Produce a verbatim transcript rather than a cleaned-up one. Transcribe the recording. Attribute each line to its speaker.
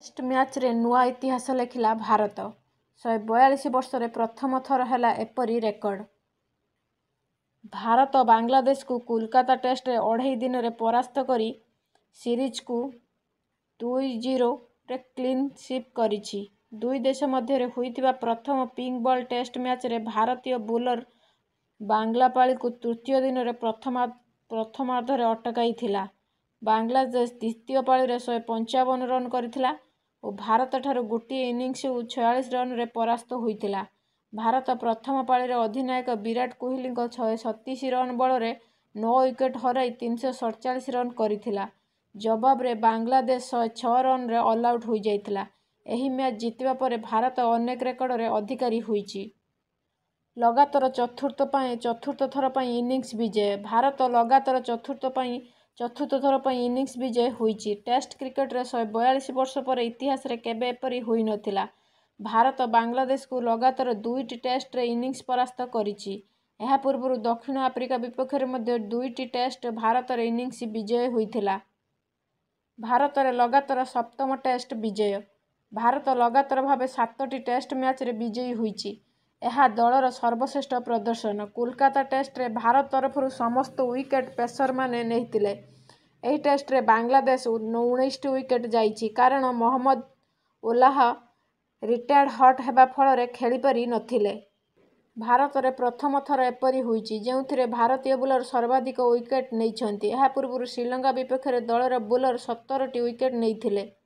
Speaker 1: Test ମ୍ୟାଚ୍ରେ ନୂଆ ଇତିହାସ ଲେଖିଲା ଭାରତ। ଶହେ ବୟାଳିଶ ବର୍ଷରେ ପ୍ରଥମ ଥର ହେଲା ଏପରି ରେକର୍ଡ। ଭାରତ ବାଂଲାଦେଶକୁ କୋଲକାତା ଟେଷ୍ଟରେ ଅଢ଼େଇ ଦିନରେ ପରାସ୍ତ କରି ସିରିଜକୁ ଦୁଇ ଜିରୋରେ କ୍ଲିନ୍ ସୁଇପ୍ କରିଛି। ଦୁଇ ଦେଶ ମଧ୍ୟରେ ହୋଇଥିବା ପ୍ରଥମ ପିଙ୍କ ବଲ୍ ଟେଷ୍ଟ ମ୍ୟାଚ୍ରେ ଭାରତୀୟ ବୋଲର ବାଂଲା ପାଳିକୁ ତୃତୀୟ ଦିନରେ ପ୍ରଥମାର୍ଦ୍ଧରେ ଅଟକାଇଥିଲା। ବାଂଲାଦେଶ ଦ୍ୱିତୀୟ ପାଳିରେ ଶହେ ପଞ୍ଚାବନ ରନ୍ କରିଥିଲା ଓ ଭାରତଠାରୁ ଗୋଟିଏ ଇନିଂସ ଓ ଛୟାଳିଶ ରନ୍ରେ ପରାସ୍ତ ହୋଇଥିଲା। ଭାରତ ପ୍ରଥମ ପାଳିରେ ଅଧିନାୟକ ବିରାଟ କୋହଲିଙ୍କ ଶହେ ସତେଇଶ ରନ୍ ବଳରେ ନଅ ୱିକେଟ୍ ହରାଇ ତିନିଶହ ସତଚାଳିଶ ରନ୍ କରିଥିଲା। ଜବାବରେ ବାଂଲାଦେଶ ଶହେ ଛଅ ରନ୍ରେ ଅଲଆଉଟ୍ ହୋଇଯାଇଥିଲା। ଏହି ମ୍ୟାଚ୍ ଜିତିବା ପରେ ଭାରତ ଅନେକ ରେକର୍ଡର ଅଧିକାରୀ ହୋଇଛି। ଲଗାତର ଚତୁର୍ଥ ପାଇଁ ଚତୁର୍ଥ ଥର ପାଇଁ ଇନିଂସ ବିଜୟ। ଭାରତ ଲଗାତର ଚତୁର୍ଥ ପାଇଁ ଚତୁର୍ଥ ଥର ପାଇଁ ଇନିଂସ ବିଜୟୀ ହୋଇଛି। ଟେଷ୍ଟ କ୍ରିକେଟରେ ଶହେ ବୟାଳିଶ ବର୍ଷ ପରେ ଇତିହାସରେ କେବେ ଏପରି ହୋଇନଥିଲା। ଭାରତ ବାଂଲାଦେଶକୁ ଲଗାତର ଦୁଇଟି ଟେଷ୍ଟରେ ଇନିଂସ ପରାସ୍ତ କରିଛି। ଏହା ପୂର୍ବରୁ ଦକ୍ଷିଣ ଆଫ୍ରିକା ବିପକ୍ଷରେ ମଧ୍ୟ ଦୁଇଟି ଟେଷ୍ଟ ଭାରତର ଇନିଂସ ବିଜୟୀ ହୋଇଥିଲା। ଭାରତରେ ଲଗାତର ସପ୍ତମ ଟେଷ୍ଟ ବିଜୟ। ଭାରତ ଲଗାତର ଭାବେ ସାତଟି ଟେଷ୍ଟ ମ୍ୟାଚ୍ରେ ବିଜୟୀ ହୋଇଛି। ଏହା ଦଳର ସର୍ବଶ୍ରେଷ୍ଠ ପ୍ରଦର୍ଶନ। କୋଲକାତା ଟେଷ୍ଟରେ ଭାରତ ତରଫରୁ ସମସ୍ତ ୱିକେଟ୍ ପେସରମାନେ ନେଇଥିଲେ। ଏହି ଟେଷ୍ଟରେ ବାଂଲାଦେଶ ଉଣେଇଶଟି ୱିକେଟ୍ ଯାଇଛି କାରଣ ମହମ୍ମଦ ଓଲାହ ରିଟାୟାର୍ଡ ହଟ୍ ହେବା ଫଳରେ ଖେଳିପାରି ନଥିଲେ। ଭାରତରେ ପ୍ରଥମ ଥର ଏପରି ହୋଇଛି ଯେଉଁଥିରେ ଭାରତୀୟ ବୋଲର ସର୍ବାଧିକ ୱିକେଟ୍ ନେଇଛନ୍ତି। ଏହା ପୂର୍ବରୁ ଶ୍ରୀଲଙ୍କା ବିପକ୍ଷରେ ଦଳର ବୋଲର ସତରଟି ୱିକେଟ୍ ନେଇଥିଲେ।